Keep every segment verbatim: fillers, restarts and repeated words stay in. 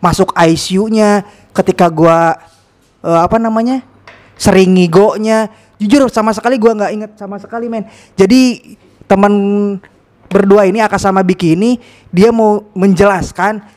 masuk I C U-nya, ketika gua uh, apa namanya sering ngigonya, jujur sama sekali gua nggak inget sama sekali men. Jadi teman berdua ini Aka sama Biki ini dia mau menjelaskan.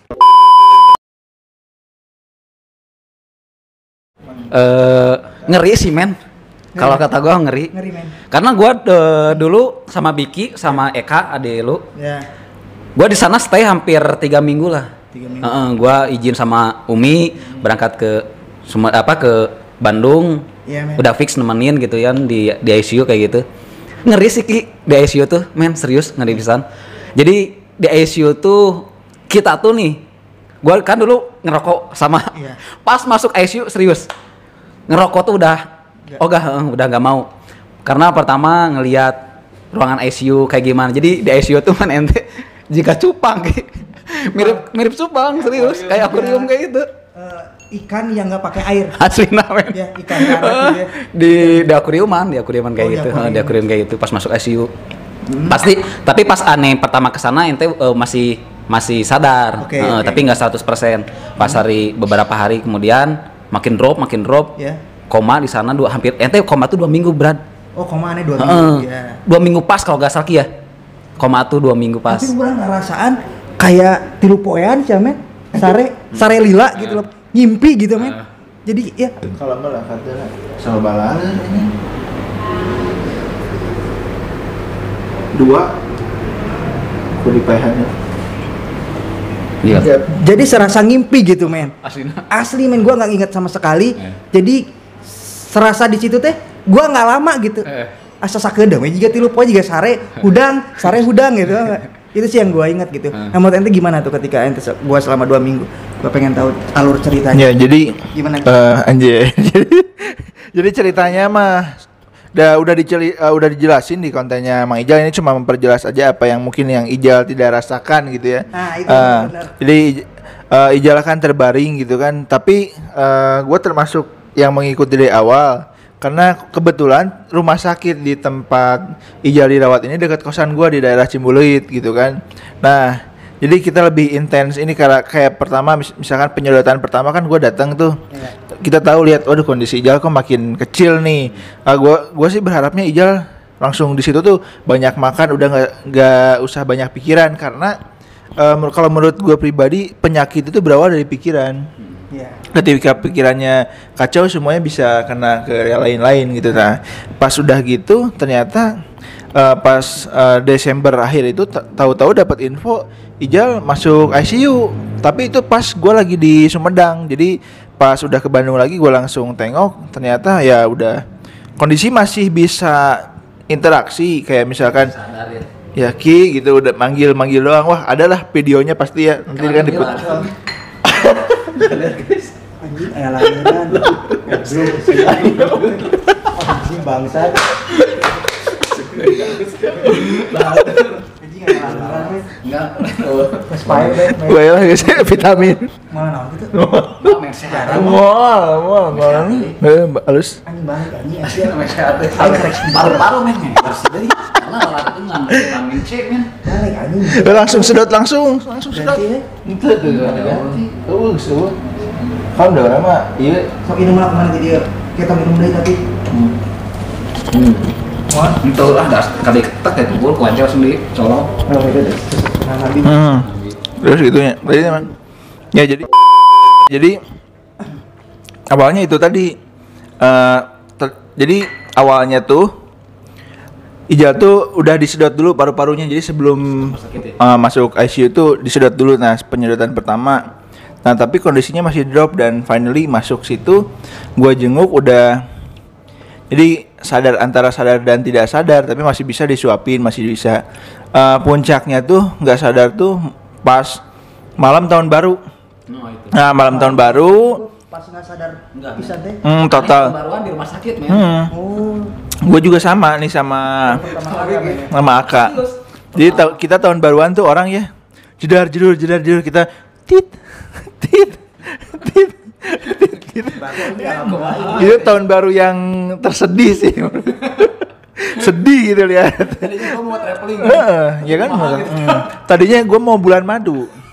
Uh, ngeri sih men. Kalau kata gue ngeri. Ngeri men. Karena gue uh, dulu sama Biki sama Eka adek lu. Ya. Gue di sana stay hampir tiga minggu lah. Tiga minggu. Uh, gue izin sama Umi hmm. berangkat ke Suma, apa ke Bandung. Ya, udah fix nemenin gitu ya di di I C U kayak gitu. Ngeri sih Ki di I C U tuh men, serius ngeri pisan. Jadi di I C U tuh kita tuh nih, gue kan dulu ngerokok sama. Ya. Pas masuk I C U serius ngerokok tuh udah oh gak, udah nggak mau karena pertama ngelihat ruangan I C U kayak gimana. Jadi di I C U tuh kan ente jika cupang mirip mirip cupang serius akuarium, kayak akuarium kayak gitu. Uh, ikan yang nggak pakai air asli namanya ya, ikan uh, di di akuariuman di akuariuman kayak oh, gitu di, di akuarium kayak gitu pas masuk I C U hmm. pasti. Tapi pas aneh pertama kesana ente uh, masih masih sadar okay, uh, okay. tapi nggak seratus persen pas hari beberapa hari kemudian makin drop makin drop yeah. Koma di sana dua hampir ente koma tuh dua minggu Brad. Oh koma aneh dua minggu uh, ya. Dua minggu pas kalau gak salah ya. Koma tuh dua minggu pas. Tapi gue ngerasaan kayak tilu poean sih men. Sare sare lila gitu loh. Ngimpi gitu men. Uh. Jadi ya. Kalau enggak lah kata sama balana ini. Dua. Kulipahannya. Iya. Jadi serasa ngimpi gitu men. Asli. Asli men, gue nggak inget sama sekali. Eh. Jadi serasa di situ teh, gue nggak lama gitu. Eh. Asa sakeudeuh, juga tilu poe juga sare hudang, sare hudang gitu. Itu sih yang gue inget gitu. Eh. Nah, menurut ente gimana tuh ketika ente gue selama dua minggu? Gue pengen tahu alur ceritanya. Ya jadi gimana? Uh, anjir. Jadi ceritanya mah udah udah diceli, uh, udah dijelasin di kontennya Mang Ijal. Ini cuma memperjelas aja apa yang mungkin yang Ijal tidak rasakan gitu ya. Nah, itu uh, benar. Jadi uh, Ijal kan terbaring gitu kan. Tapi uh, gue termasuk yang mengikuti dari awal karena kebetulan rumah sakit di tempat Ijal dirawat ini dekat kosan gue di daerah Cimbuluit gitu kan. Nah, jadi kita lebih intens ini karena kayak pertama mis- misalkan penyedotan pertama kan gue datang tuh. Ya. Kita tahu lihat waduh kondisi Ijal kok makin kecil nih. Uh, gue gue sih berharapnya Ijal langsung di situ tuh banyak makan, udah nggak nggak usah banyak pikiran karena uh, kalau menurut gue pribadi penyakit itu berawal dari pikiran. Yeah. Ketika pikirannya kacau semuanya bisa kena ke yang lain-lain gitu. Nah pas udah gitu ternyata uh, pas uh, Desember akhir itu t- tahu-tahu dapat info Ijal masuk I C U. Tapi itu pas gue lagi di Sumedang. Jadi pas udah ke Bandung lagi gue langsung tengok ternyata ya udah kondisi masih bisa interaksi kayak misalkan sadar, ya. Ya Ki gitu udah manggil-manggil doang. Wah adalah videonya pasti ya nanti kan diput. Anjing aya lahiran. Anjing bangsat. Anjing aya lahiran. Enggak. Spy deh. Gue lah guys vitamin. Mana gitu? Enggak men sehat. Wah, wah, wah. Eh, halus. Anjing banget anjing. Asli namanya sehat. Paru-paru men. Bersih deui. Karena olahraga itu nggak vitamin C men. Balik anjing. Langsung sedot langsung, langsung sedot. Itu tuh ganti. Tuh, tuh. Kan udah lama. Iya. Sok minum lah kemana dia? Kita minum deh tapi. Hmm. Hmm. Wah, itu lah dah kali ketek ya kumpul kuancel sendiri colok. Oh, itu deh. Nah, nabi. Hmm. Terus gitunya. Tadi teman. Ya jadi jadi awalnya itu tadi uh, ter, jadi awalnya tuh Ijal tuh udah disedot dulu paru-parunya. Jadi sebelum uh, masuk I C U tuh disedot dulu. Nah, penyedotan pertama. Nah, tapi kondisinya masih drop dan finally masuk situ. Gua jenguk udah jadi sadar antara sadar dan tidak sadar, tapi masih bisa disuapin, masih bisa. Uh, puncaknya tuh nggak sadar tuh pas malam tahun baru. Nah, malam tahun baru pas nggak sadar bisa deh. Hmm, total. Baruan di rumah sakit men. Hmm. Oh. Gue juga sama nih sama sama Aka. Jadi ta- kita tahun baruan tuh orang ya jedar jedur jedar jedur kita tit tit tit tit gitu. Itu tahun baru yang tersedih sih. Sedih gitu lihat. Tadinya gue mau traveling. Heeh, ya kan? Hmm. Tadinya gue mau bulan madu.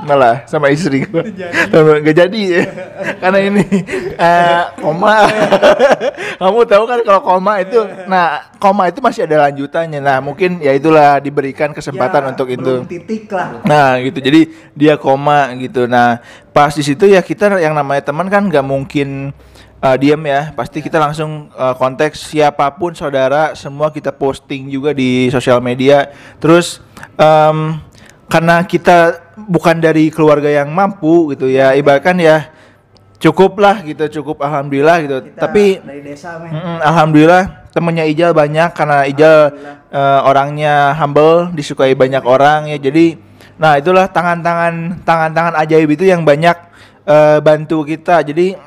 malah sama istri gue. Gak jadi ya. Karena ini uh, koma. Kamu tahu kan kalau koma itu, nah koma itu masih ada lanjutannya. Nah mungkin ya itulah diberikan kesempatan ya, untuk itu. Titik lah. Nah gitu. Jadi dia koma gitu. Nah pas di situ ya kita yang namanya teman kan nggak mungkin Uh, diam ya, pasti kita langsung uh, konteks siapapun saudara, semua kita posting juga di sosial media. Terus um, karena kita bukan dari keluarga yang mampu gitu ya, ibaratkan ya cukup lah gitu, cukup alhamdulillah gitu. Kita tapi dari desa, mm, alhamdulillah temennya Ijal banyak karena Ijal uh, orangnya humble, disukai banyak orang ya. Jadi nah itulah tangan-tangan tangan-tangan ajaib itu yang banyak uh, bantu kita. Jadi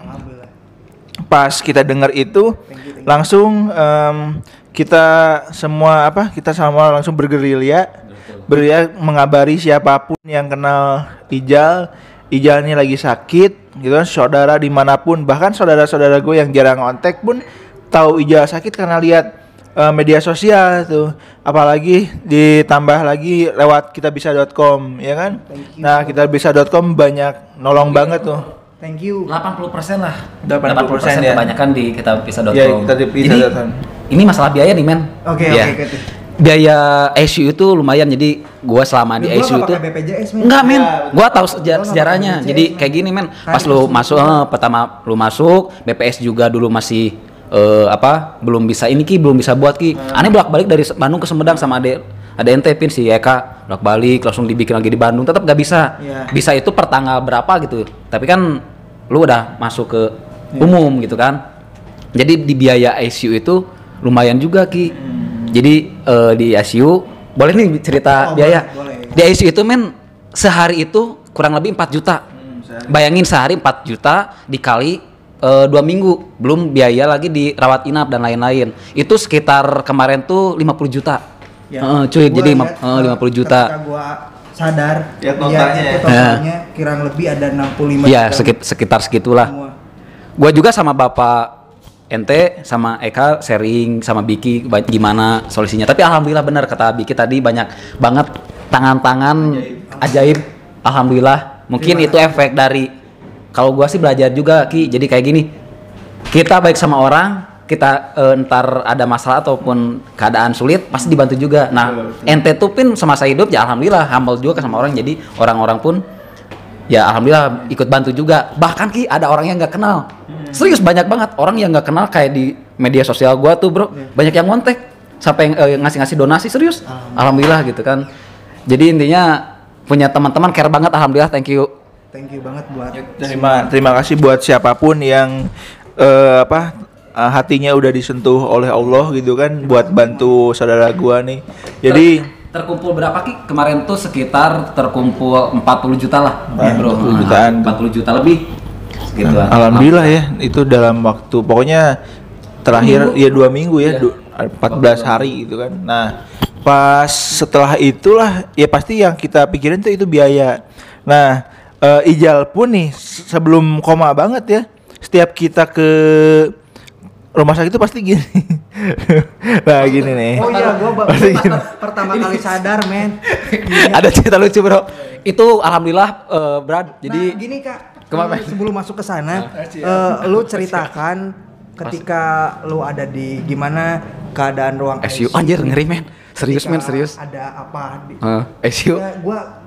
pas kita dengar itu langsung um, kita semua apa kita sama langsung bergerilya bergerilya mengabari siapapun yang kenal Ijal. Ijal ini lagi sakit gitu kan, saudara dimanapun, bahkan saudara-saudara gue yang jarang kontak pun tahu Ijal sakit karena lihat uh, media sosial tuh, apalagi ditambah lagi lewat kitabisa dot com ya kan. Nah kitabisa dot com banyak nolong banget tuh. Thank you. delapan puluh persen lah. delapan puluh persen ya. Kebanyakan di kitabisa dot com. Ya, kitabisa dot com. Ini masalah biaya nih, men. Oke, ya. oke, oke. Biaya I C U itu lumayan, jadi gua selama di I C U itu B P J S, men. enggak, men. Ya, gua tahu sejar- sejarahnya. Jadi kayak gini, men. Pas lu masuk eh, pertama lu masuk, B P S juga dulu masih eh, apa? Belum bisa ini Ki, belum bisa buat Ki. Hmm. Aneh bolak-balik dari Bandung ke Sumedang sama Ade ada ente pin si Eka bolak-balik langsung dibikin lagi di Bandung, tetap gak bisa. Ya. Bisa itu per tanggal berapa gitu. Tapi kan lu udah masuk ke yeah. umum gitu kan, jadi di biaya I C U itu lumayan juga Ki. hmm. Jadi uh, di I C U boleh nih cerita oh, biaya boleh, boleh. Di I C U itu men sehari itu kurang lebih empat juta. hmm, sehari. Bayangin sehari empat juta dikali uh, dua minggu, belum biaya lagi di rawat inap dan lain-lain, itu sekitar kemarin tuh lima puluh juta ya. uh, cuy jadi lihat, uh, lima puluh juta sadar ya totalnya ya, totalnya ya. Kurang lebih ada enam puluh lima ya sekit, sekitar segitulah. Gua juga sama Bapak ente sama Eka sharing sama Biki gimana solusinya, tapi alhamdulillah benar kata Biki tadi, banyak banget tangan-tangan ajaib, ajaib. Alhamdulillah mungkin Terima itu kasih. Efek dari kalau gua sih belajar juga Ki, jadi kayak gini, kita baik sama orang, kita uh, ntar ada masalah ataupun keadaan sulit pasti dibantu juga. Nah betul, betul. Ente tuh pin semasa hidup ya alhamdulillah humble juga sama orang, jadi orang-orang pun ya alhamdulillah ikut bantu juga. Bahkan Ki ada orang yang nggak kenal, hmm. serius banyak banget orang yang nggak kenal kayak di media sosial gua tuh bro, hmm. banyak yang ngontek sampai uh, ngasih-ngasih donasi serius. alhamdulillah. alhamdulillah gitu kan. Jadi intinya punya teman-teman care banget, alhamdulillah. Thank you. Thank you banget buat terima terima kasih buat siapapun yang uh, apa Uh, hatinya udah disentuh oleh Allah gitu kan, buat bantu saudara gua nih. Jadi Ter, terkumpul berapa Ki? Kemarin tuh sekitar terkumpul empat puluh juta lah, ya, bro. empat puluh jutaan. empat puluh juta lebih. Segitu. Nah, alhamdulillah ya, itu dalam waktu pokoknya terakhir ya dua minggu ya, ya. empat belas hari gitu kan. Nah, pas setelah itulah ya pasti yang kita pikirin tuh itu biaya. Nah, uh, Ijal pun nih sebelum koma banget ya, setiap kita ke rumah sakit itu pasti gini. Nah gini nih. Oh iya, gua baru pertama kali sadar, men. Ada cerita lucu bro. Itu alhamdulillah uh, Brad. Jadi nah, gini Kak, kemana? Sebelum masuk ke sana, uh, lu ceritakan ketika lu ada di gimana keadaan ruang I C U. Anjir ngeri men. Serius men, serius. Ada apa? Di, uh, I C U. ya, gua